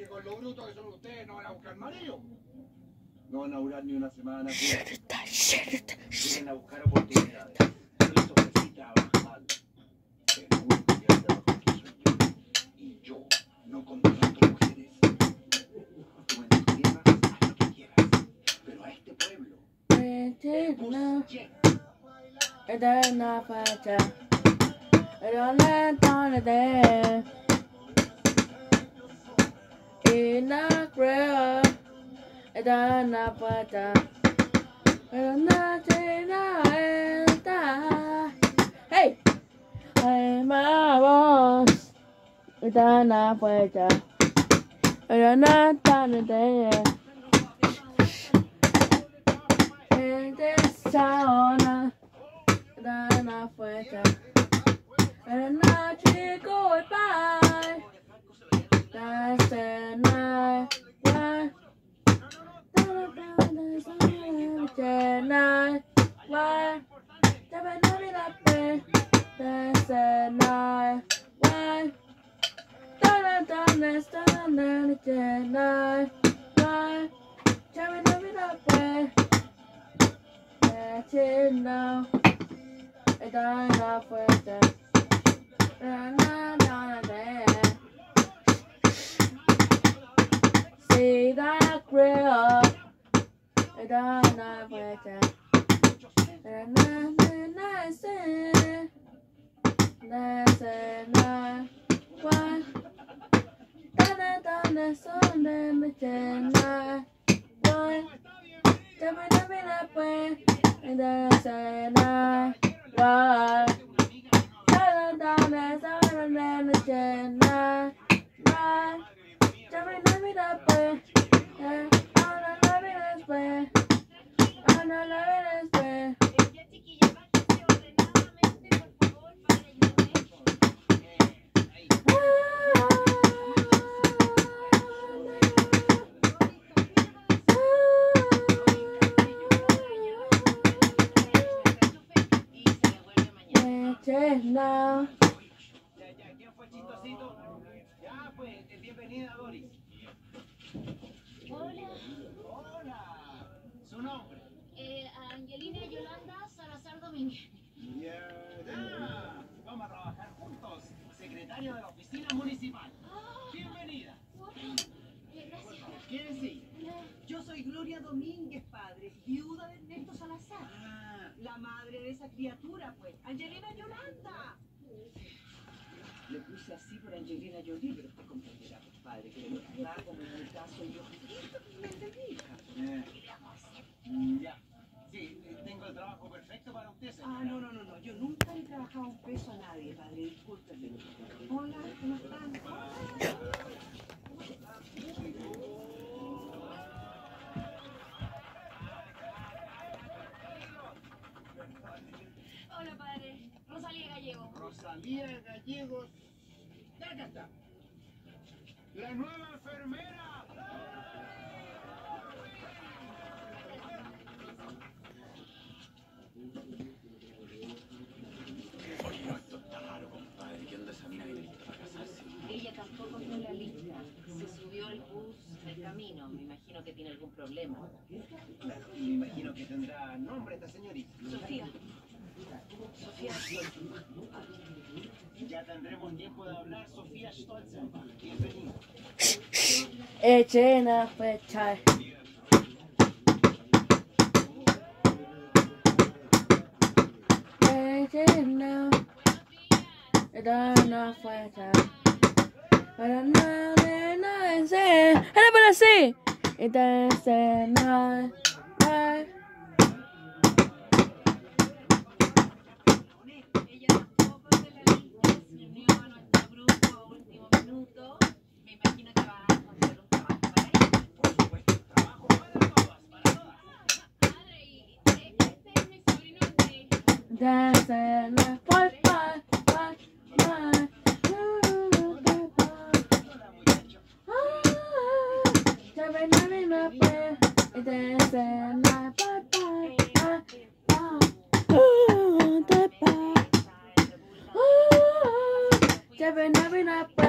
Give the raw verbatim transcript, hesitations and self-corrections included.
que con lo brutos que son ustedes no van a buscar marido. No van a durar ni una semana. Vienen a buscar oportunidades. Yo les ofrecí trabajar. Pero uno que ya trabajo que soy yo. Y yo no contrato mujeres. Tú en tu tierra haz lo que quieras. Pero a este pueblo. No. Eterna fecha. Eternamente. Y no creo. Eterna fecha. Pero no te está. Hey, ay, my voz. Eterna fecha. Pero no tan de. Saona, eterna fecha. Pero no chico goodbye. That's the night. Why? Night. Why? That's the night. Why? That's the night. Why? Now, eterna fuerte, see that grill, eterna fuerte, nice, nice, nice, what? Dana, dana, son de mi chena, what? Dame, dame la pues. And then I say, nah, why? Down, down, down, down, down, down, nah, nah. Tell me, let me that way. Yeah, I'm not loving this way. I'm not loving this way. Now. Ya, ya, ¿quién fue chistosito? Ya, pues, bienvenida, Doris. Hola. Hola. ¿Su nombre? Eh, Angelina Yolanda Salazar Domínguez. Ya, ya. Vamos a trabajar juntos. Secretario de la oficina municipal. Ah, Bienvenida. bueno, eh, gracias. ¿Quién sí? Yo soy Gloria Domínguez, padre, viuda de Ernesto Salazar. Ah, La madre de esa criatura, pues, Angelina Yolanda. Le puse así por Angelina Jolie, pero usted comprenderá, pues, padre, que de verdad, como en el caso yo, esto es mi hija. eh, mm, ya. Sí, eh, tengo el trabajo perfecto para usted, señora. Ah, no, no, no, no, yo nunca le he trabajado un peso a nadie, padre, discúlpeme. Hola, ¿cómo están? Hola, padre. Rosalía Gallego. Rosalía Gallegos. Ya acá está. La nueva enfermera. Oye, no, esto está raro, compadre. ¿Qué onda esa mina que necesita para casarse? Ella tampoco está en la lista. Se subió al bus del camino. Me imagino que tiene algún problema. Claro, y me imagino que tendrá nombre esta señorita. Sofía. Sofía. Ya tendremos tiempo de hablar, Sofía Stolzenbach. Bienvenida. Eterna fecha. Eterna. Eterna fecha. Para nadie, nadie se. Era para así. Eterna. Ella tampoco está en la lista. Se unió a nuestro grupo a último minuto. Me imagino que va a encontrar un trabajo para ella. Por supuesto, trabajo para todas, para todas. Padre, y este es mi sobrino de... Eterna. Bye, bye, bye, bye. Never, never, never.